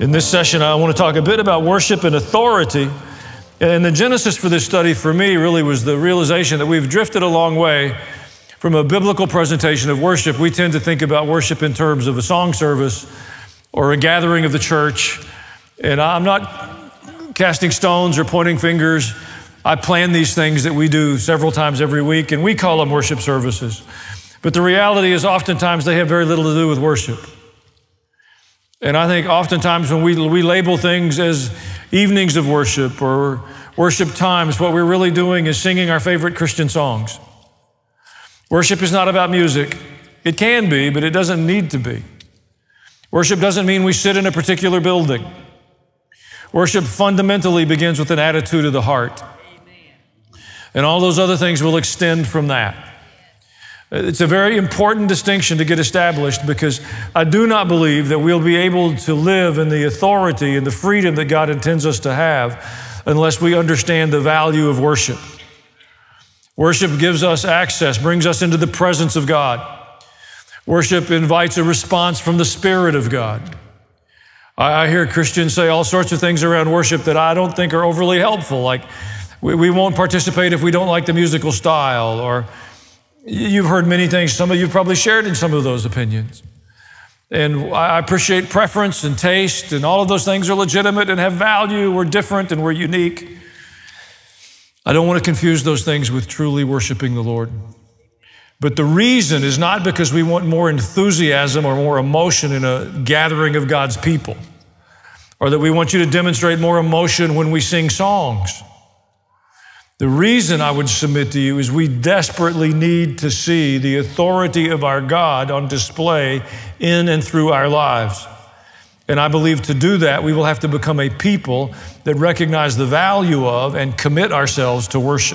In this session, I want to talk a bit about worship and authority. And the genesis for this study for me really was the realization that we've drifted a long way from a biblical presentation of worship. We tend to think about worship in terms of a song service or a gathering of the church. And I'm not casting stones or pointing fingers. I plan these things that we do several times every week, and we call them worship services. But the reality is oftentimes they have very little to do with worship. And I think oftentimes when we label things as evenings of worship or worship times, what we're really doing is singing our favorite Christian songs. Worship is not about music. It can be, but it doesn't need to be. Worship doesn't mean we sit in a particular building. Worship fundamentally begins with an attitude of the heart. And all those other things will extend from that. It's a very important distinction to get established because I do not believe that we'll be able to live in the authority and the freedom that God intends us to have unless we understand the value of worship. Worship gives us access, brings us into the presence of God. Worship invites a response from the Spirit of God. I hear Christians say all sorts of things around worship that I don't think are overly helpful, like we won't participate if we don't like the musical style, or you've heard many things. Some of you probably shared in some of those opinions. And I appreciate preference and taste, and all of those things are legitimate and have value. We're different and we're unique. I don't want to confuse those things with truly worshiping the Lord. But the reason is not because we want more enthusiasm or more emotion in a gathering of God's people, or that we want you to demonstrate more emotion when we sing songs. The reason I would submit to you is we desperately need to see the authority of our God on display in and through our lives. And I believe to do that, we will have to become a people that recognize the value of and commit ourselves to worship.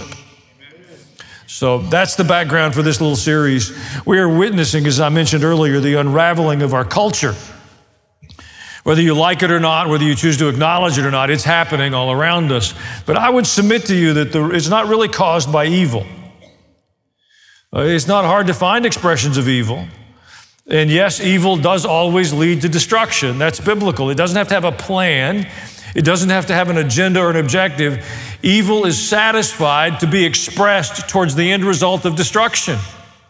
So that's the background for this little series. We are witnessing, as I mentioned earlier, the unraveling of our culture. Whether you like it or not, whether you choose to acknowledge it or not, it's happening all around us. But I would submit to you that it's not really caused by evil. It's not hard to find expressions of evil. And yes, evil does always lead to destruction. That's biblical. It doesn't have to have a plan. It doesn't have to have an agenda or an objective. Evil is satisfied to be expressed towards the end result of destruction.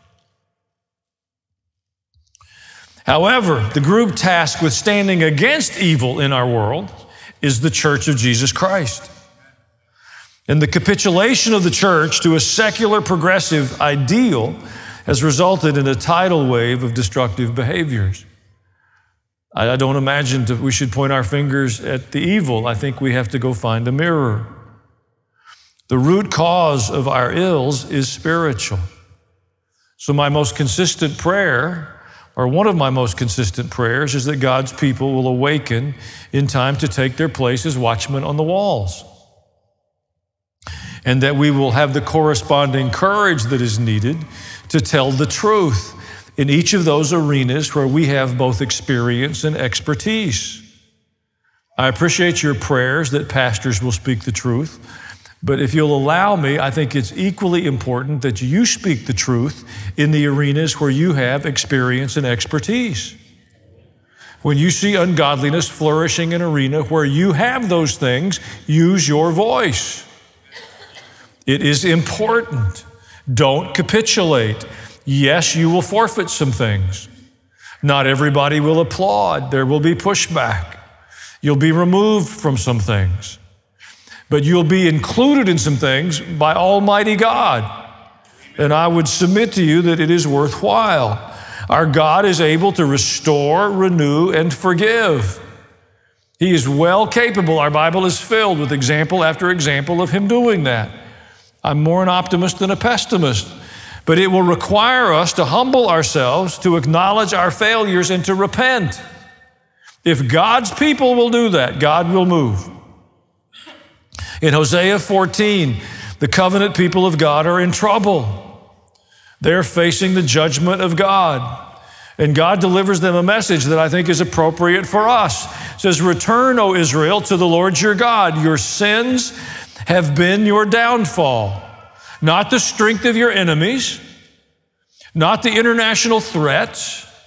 However, the group tasked with standing against evil in our world is the Church of Jesus Christ. And the capitulation of the church to a secular progressive ideal has resulted in a tidal wave of destructive behaviors. I don't imagine that we should point our fingers at the evil. I think we have to go find a mirror. The root cause of our ills is spiritual. So my most consistent prayer, or one of my most consistent prayers, is that God's people will awaken in time to take their place as watchmen on the walls. And that we will have the corresponding courage that is needed to tell the truth in each of those arenas where we have both experience and expertise. I appreciate your prayers that pastors will speak the truth. But if you'll allow me, I think it's equally important that you speak the truth in the arenas where you have experience and expertise. When you see ungodliness flourishing in an arena where you have those things, use your voice. It is important. Don't capitulate. Yes, you will forfeit some things. Not everybody will applaud. There will be pushback. You'll be removed from some things. But you'll be included in some things by Almighty God. And I would submit to you that it is worthwhile. Our God is able to restore, renew, and forgive. He is well capable. Our Bible is filled with example after example of Him doing that. I'm more an optimist than a pessimist. But it will require us to humble ourselves, to acknowledge our failures, and to repent. If God's people will do that, God will move. In Hosea 14, the covenant people of God are in trouble. They're facing the judgment of God. And God delivers them a message that I think is appropriate for us. It says, "Return, O Israel, to the Lord your God. Your sins have been your downfall. Not the strength of your enemies, not the international threats,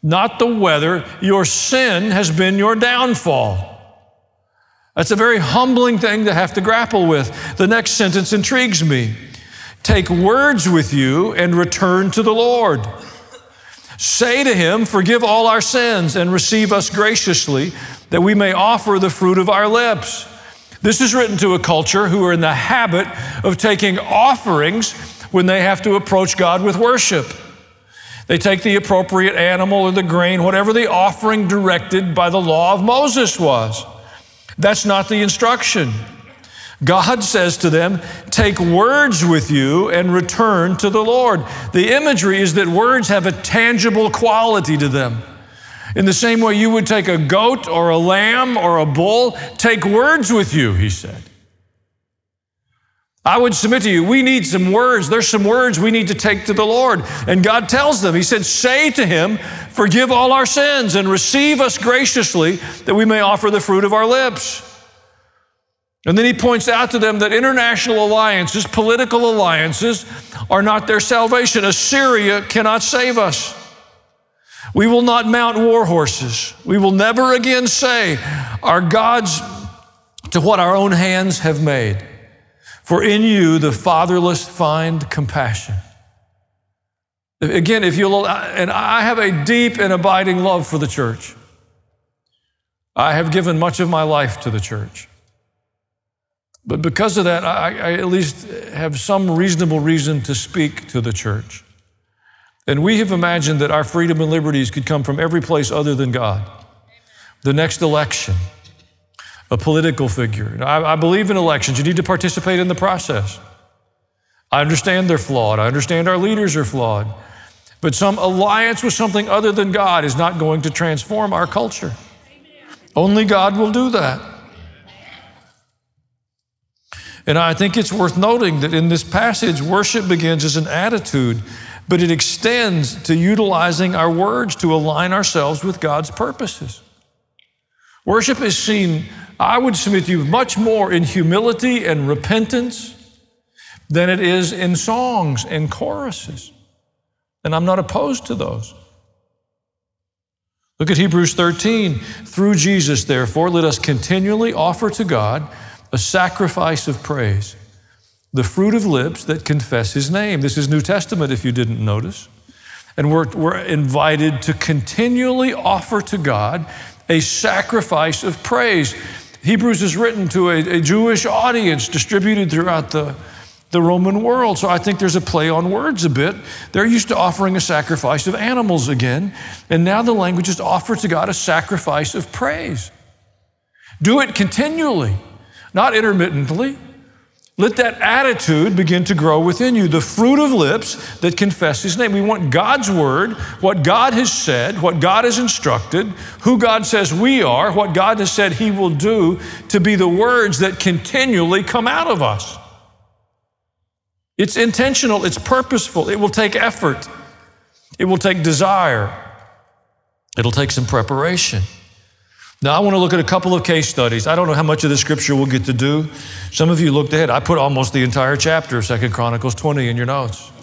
not the weather. Your sin has been your downfall. That's a very humbling thing to have to grapple with. The next sentence intrigues me. Take words with you and return to the Lord. Say to him, forgive all our sins and receive us graciously, that we may offer the fruit of our lips. This is written to a culture who are in the habit of taking offerings when they have to approach God with worship. They take the appropriate animal or the grain, whatever the offering directed by the law of Moses was. That's not the instruction. God says to them, take words with you and return to the Lord. The imagery is that words have a tangible quality to them. In the same way you would take a goat or a lamb or a bull, take words with you, he said. I would submit to you, we need some words. There's some words we need to take to the Lord. And God tells them, he said, say to him, forgive all our sins and receive us graciously, that we may offer the fruit of our lips. And then he points out to them that international alliances, political alliances, are not their salvation. Assyria cannot save us. We will not mount war horses. We will never again say, our gods to what our own hands have made. For in you the fatherless find compassion. Again, if you'll, and I have a deep and abiding love for the church. I have given much of my life to the church. But because of that, I at least have some reasonable reason to speak to the church. And we have imagined that our freedom and liberties could come from every place other than God. The next election, a political figure. I believe in elections. You need to participate in the process. I understand they're flawed. I understand our leaders are flawed. But some alliance with something other than God is not going to transform our culture. Only God will do that. And I think it's worth noting that in this passage, worship begins as an attitude, but it extends to utilizing our words to align ourselves with God's purposes. Worship is seen, I would submit to you, much more in humility and repentance than it is in songs and choruses. And I'm not opposed to those. Look at Hebrews 13. Through Jesus, therefore, let us continually offer to God a sacrifice of praise, the fruit of lips that confess his name. This is New Testament, if you didn't notice. And we're invited to continually offer to God a sacrifice of praise. Hebrews is written to a Jewish audience distributed throughout the Roman world. So I think there's a play on words a bit. They're used to offering a sacrifice of animals again. And now the language is offer to God a sacrifice of praise. Do it continually, not intermittently. Let that attitude begin to grow within you, the fruit of lips that confess his name. We want God's word, what God has said, what God has instructed, who God says we are, what God has said he will do, to be the words that continually come out of us. It's intentional, it's purposeful, it will take effort, it will take desire, it'll take some preparation. Now, I want to look at a couple of case studies. I don't know how much of the scripture we'll get to do. Some of you looked ahead. I put almost the entire chapter of 2 Chronicles 20 in your notes.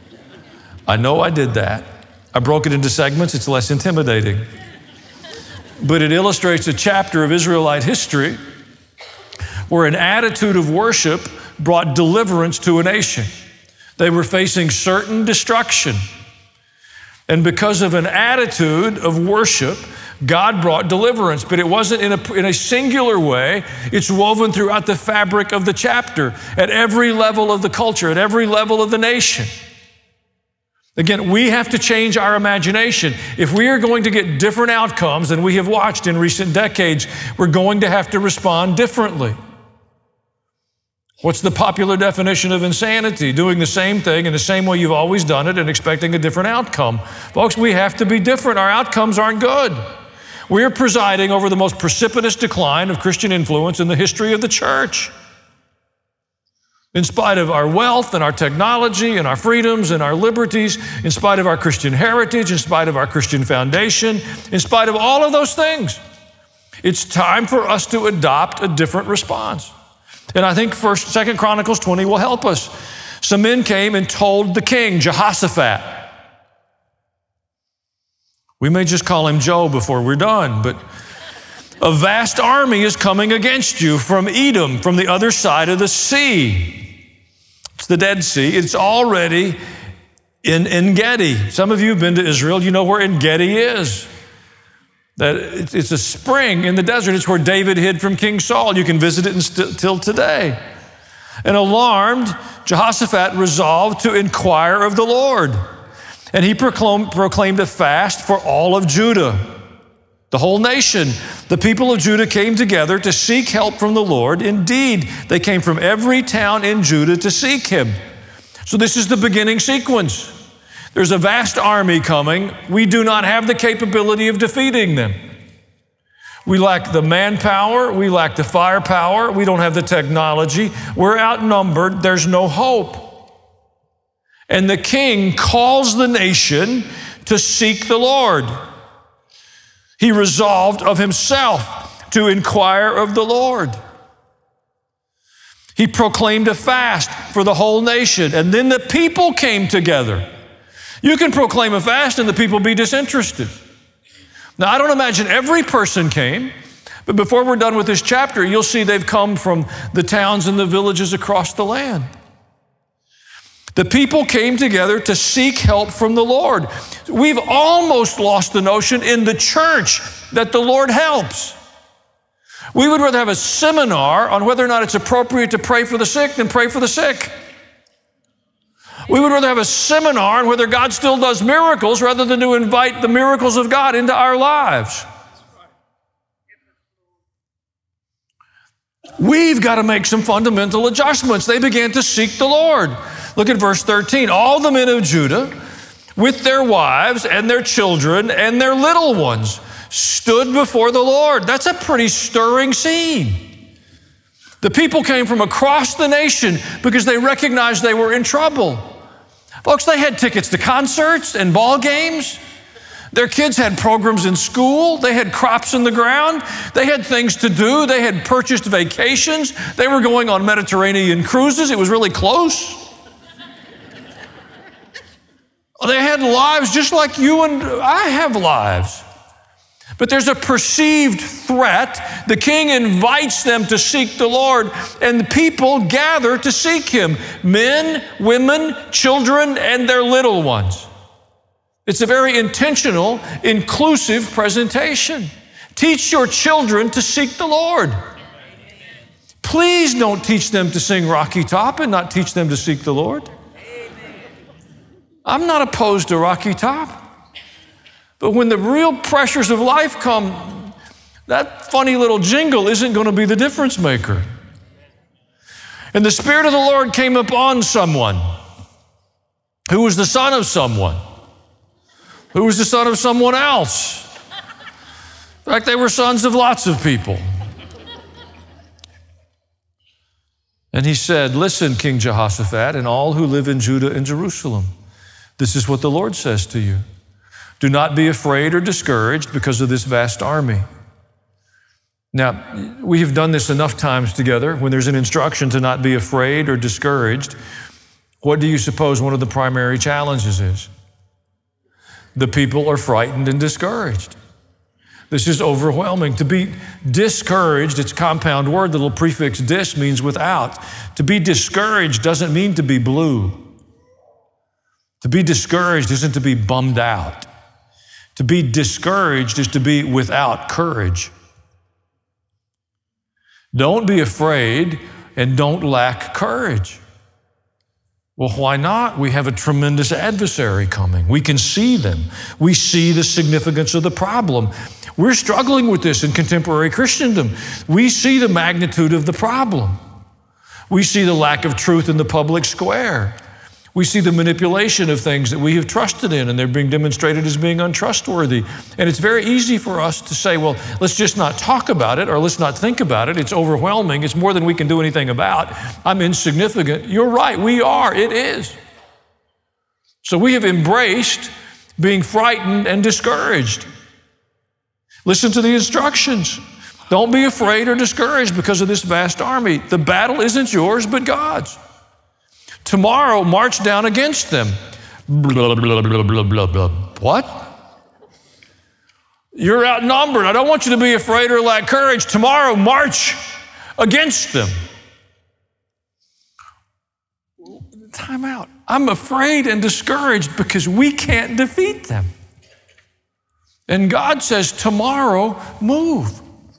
I know I did that. I broke it into segments. It's less intimidating. But it illustrates a chapter of Israelite history where an attitude of worship brought deliverance to a nation. They were facing certain destruction. And because of an attitude of worship, God brought deliverance, but it wasn't in a singular way. It's woven throughout the fabric of the chapter, at every level of the culture, at every level of the nation. Again, we have to change our imagination. If we are going to get different outcomes than we have watched in recent decades, we're going to have to respond differently. What's the popular definition of insanity? Doing the same thing in the same way you've always done it and expecting a different outcome. Folks, we have to be different. Our outcomes aren't good. We're presiding over the most precipitous decline of Christian influence in the history of the church. In spite of our wealth and our technology and our freedoms and our liberties, in spite of our Christian heritage, in spite of our Christian foundation, in spite of all of those things, it's time for us to adopt a different response. And I think 2 Chronicles 20 will help us. Some men came and told the king, Jehoshaphat, We may just call him Joe before we're done, but a vast army is coming against you from Edom, from the other side of the sea. It's the Dead Sea. It's already in En-Gedi. Some of you have been to Israel. You know where En-Gedi is. That it's a spring in the desert. It's where David hid from King Saul. You can visit it till today. And alarmed, Jehoshaphat resolved to inquire of the Lord. And he proclaimed a fast for all of Judah, the whole nation. The people of Judah came together to seek help from the Lord. Indeed, they came from every town in Judah to seek him. So this is the beginning sequence. There's a vast army coming. We do not have the capability of defeating them. We lack the manpower. We lack the firepower. We don't have the technology. We're outnumbered. There's no hope. And the king calls the nation to seek the Lord. He resolved of himself to inquire of the Lord. He proclaimed a fast for the whole nation, and then the people came together. You can proclaim a fast and the people be disinterested. Now, I don't imagine every person came, but before we're done with this chapter, you'll see they've come from the towns and the villages across the land. The people came together to seek help from the Lord. We've almost lost the notion in the church that the Lord helps. We would rather have a seminar on whether or not it's appropriate to pray for the sick than pray for the sick. We would rather have a seminar on whether God still does miracles rather than to invite the miracles of God into our lives. We've got to make some fundamental adjustments. They began to seek the Lord. Look at verse 13. All the men of Judah, with their wives and their children and their little ones, stood before the Lord. That's a pretty stirring scene. The people came from across the nation because they recognized they were in trouble. Folks, they had tickets to concerts and ball games. Their kids had programs in school. They had crops in the ground. They had things to do. They had purchased vacations. They were going on Mediterranean cruises. It was really close. They had lives just like you and I have lives. But there's a perceived threat. The king invites them to seek the Lord, and the people gather to seek him. Men, women, children, and their little ones. It's a very intentional, inclusive presentation. Teach your children to seek the Lord. Please don't teach them to sing Rocky Top and not teach them to seek the Lord. I'm not opposed to Rocky Top. But when the real pressures of life come, that funny little jingle isn't going to be the difference maker. And the Spirit of the Lord came upon someone who was the son of someone, who was the son of someone else. In fact, they were sons of lots of people. And he said, listen, King Jehoshaphat, and all who live in Judah and Jerusalem, this is what the Lord says to you. Do not be afraid or discouraged because of this vast army. Now, we have done this enough times together. When there's an instruction to not be afraid or discouraged, what do you suppose one of the primary challenges is? The people are frightened and discouraged. This is overwhelming. To be discouraged, it's a compound word. The little prefix dis means without. To be discouraged doesn't mean to be blue. To be discouraged isn't to be bummed out. To be discouraged is to be without courage. Don't be afraid and don't lack courage. Well, why not? We have a tremendous adversary coming. We can see them. We see the significance of the problem. We're struggling with this in contemporary Christendom. We see the magnitude of the problem. We see the lack of truth in the public square. We see the manipulation of things that we have trusted in, and they're being demonstrated as being untrustworthy. And it's very easy for us to say, well, let's just not talk about it, or let's not think about it. It's overwhelming. It's more than we can do anything about. I'm insignificant. You're right. We are. It is. So we have embraced being frightened and discouraged. Listen to the instructions. Don't be afraid or discouraged because of this vast army. The battle isn't yours, but God's. Tomorrow, march down against them. Blah, blah, blah, blah, blah, blah. What? You're outnumbered. I don't want you to be afraid or lack courage. Tomorrow, march against them. Time out. I'm afraid and discouraged because we can't defeat them. And God says, tomorrow, move.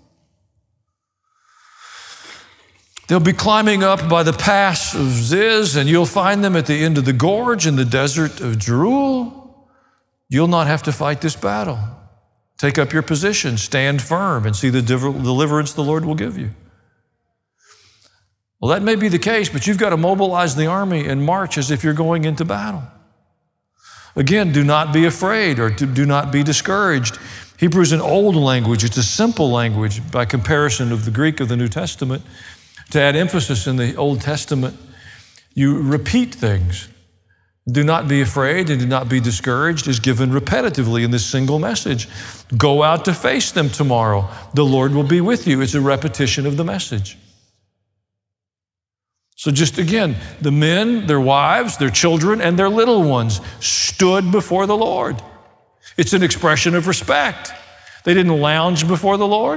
They'll be climbing up by the pass of Ziz, and you'll find them at the end of the gorge in the desert of Jeruel. You'll not have to fight this battle. Take up your position, stand firm, and see the deliverance the Lord will give you. Well, that may be the case, but you've got to mobilize the army and march as if you're going into battle. Again, do not be afraid or do not be discouraged. Hebrew is an old language. It's a simple language by comparison of the Greek of the New Testament. To add emphasis in the Old Testament, you repeat things. Do not be afraid and do not be discouraged is given repetitively in this single message. Go out to face them tomorrow. The Lord will be with you. It's a repetition of the message. So just again, the men, their wives, their children, and their little ones stood before the Lord. It's an expression of respect. They didn't lounge before the Lord.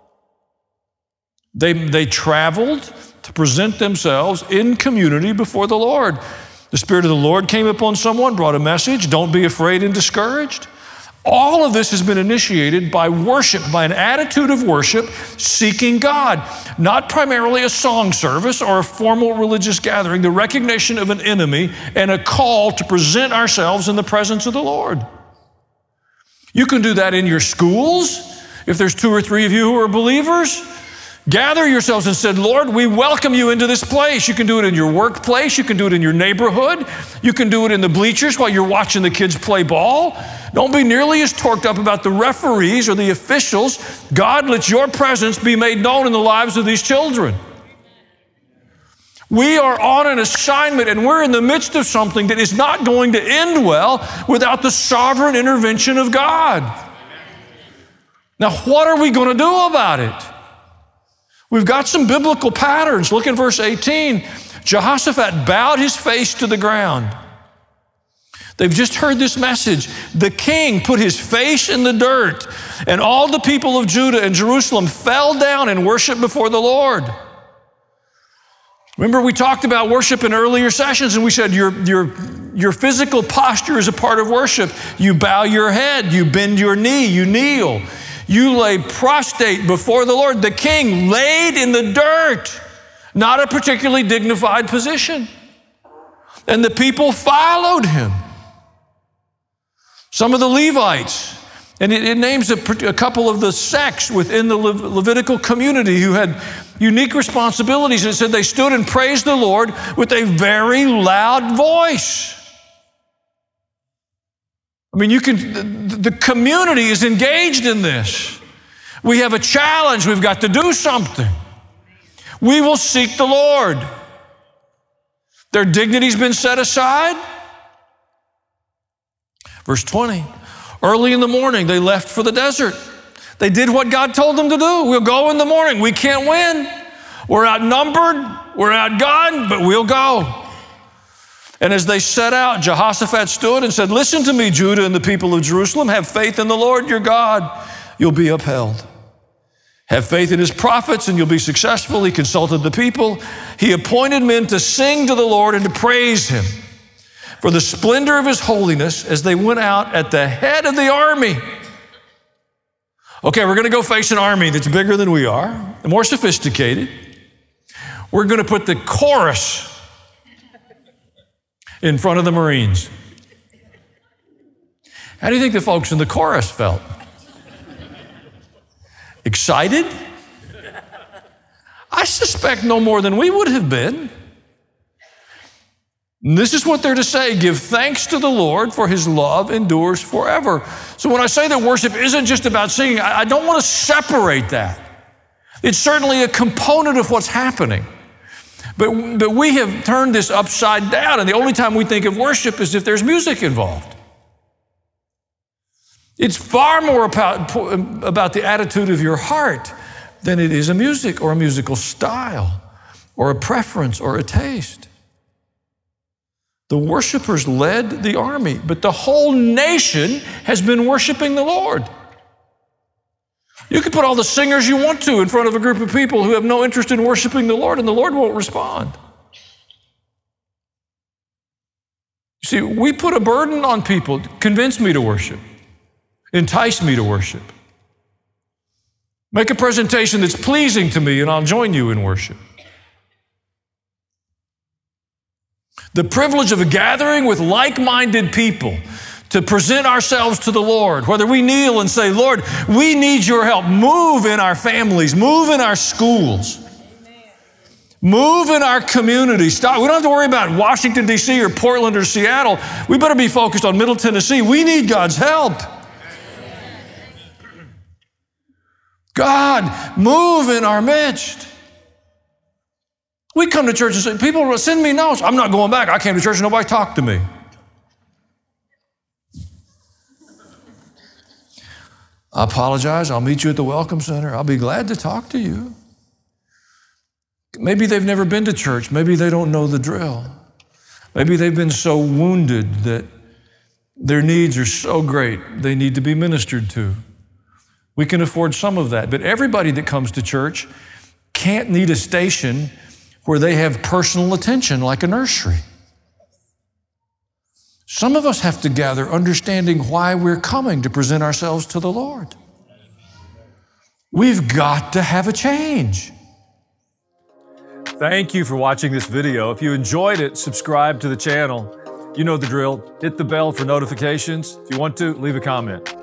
They traveled to present themselves in community before the Lord. The Spirit of the Lord came upon someone, brought a message, don't be afraid and discouraged. All of this has been initiated by worship, by an attitude of worship, seeking God. Not primarily a song service or a formal religious gathering, the recognition of an enemy and a call to present ourselves in the presence of the Lord. You can do that in your schools. If there's 2 or 3 of you who are believers, gather yourselves and said, Lord, we welcome you into this place. You can do it in your workplace. You can do it in your neighborhood. You can do it in the bleachers while you're watching the kids play ball. Don't be nearly as torqued up about the referees or the officials. God, let your presence be made known in the lives of these children. We are on an assignment and we're in the midst of something that is not going to end well without the sovereign intervention of God. Now, what are we going to do about it? We've got some biblical patterns. Look in verse 18. Jehoshaphat bowed his face to the ground. They've just heard this message. The king put his face in the dirt, and all the people of Judah and Jerusalem fell down and worshiped before the Lord. Remember, we talked about worship in earlier sessions, and we said your physical posture is a part of worship. You bow your head, you bend your knee, you kneel. You lay prostrate before the Lord. The king laid in the dirt, not a particularly dignified position. And the people followed him. Some of the Levites, and it names a couple of the sects within the Levitical community who had unique responsibilities. It said they stood and praised the Lord with a very loud voice. I mean, the community is engaged in this. We have a challenge. We've got to do something. We will seek the Lord. Their dignity's been set aside. Verse 20, early in the morning, they left for the desert. They did what God told them to do. We'll go in the morning. We can't win. We're outnumbered. We're outgunned, but we'll go. And as they set out, Jehoshaphat stood and said, listen to me, Judah and the people of Jerusalem. Have faith in the Lord your God. You'll be upheld. Have faith in his prophets and you'll be successful. He consulted the people. He appointed men to sing to the Lord and to praise him for the splendor of his holiness as they went out at the head of the army. Okay, we're going to go face an army that's bigger than we are, and more sophisticated. We're going to put the chorus in front of the Marines. How do you think the folks in the chorus felt? Excited? I suspect no more than we would have been. And this is what they're to say: give thanks to the Lord, for his love endures forever. So when I say that worship isn't just about singing, I don't want to separate that. It's certainly a component of what's happening. But we have turned this upside down, and the only time we think of worship is if there's music involved. It's far more about the attitude of your heart than it is a music or a musical style or a preference or a taste. The worshipers led the army, but the whole nation has been worshiping the Lord. You can put all the singers you want to in front of a group of people who have no interest in worshiping the Lord, and the Lord won't respond. You see, we put a burden on people. Convince me to worship. Entice me to worship. Make a presentation that's pleasing to me, and I'll join you in worship. The privilege of a gathering with like-minded people to present ourselves to the Lord, whether we kneel and say, Lord, we need your help. Move in our families. Move in our schools. Amen. Move in our community. Stop. We don't have to worry about Washington, D.C. or Portland or Seattle. We better be focused on Middle Tennessee. We need God's help. God, move in our midst. We come to church and say, people send me notes. I'm not going back. I came to church and nobody talked to me. I apologize. I'll meet you at the Welcome Center. I'll be glad to talk to you. Maybe they've never been to church. Maybe they don't know the drill. Maybe they've been so wounded that their needs are so great they need to be ministered to. We can afford some of that. But everybody that comes to church can't need a station where they have personal attention like a nursery. Some of us have to gather understanding why we're coming to present ourselves to the Lord. We've got to have a change. Thank you for watching this video. If you enjoyed it, subscribe to the channel. You know the drill. Hit the bell for notifications. If you want to, leave a comment.